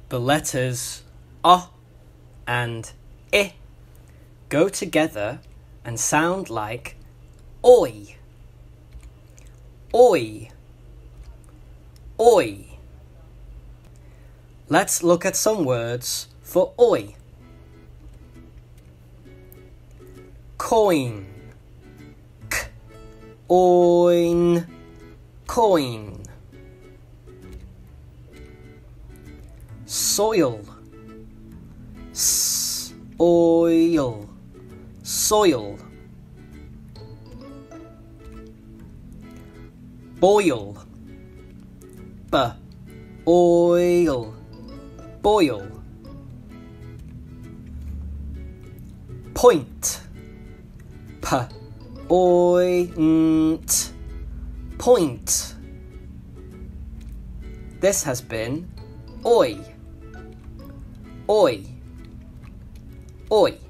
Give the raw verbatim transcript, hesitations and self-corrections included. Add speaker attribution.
Speaker 1: The letters O and I go together and sound like oi, oi, oi. Let's look at some words for oi. Coin, k, oin, coin. Soil, s, oil, soil. Boil, b, oil, boil. Point, p, oint, point. This has been oi, oi, oi.